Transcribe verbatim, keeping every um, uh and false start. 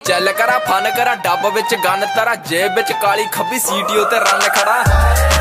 चल करा फन करा डब विच गन तरा जेब विच काली खब्बी सीटीओ ते रन खड़ा।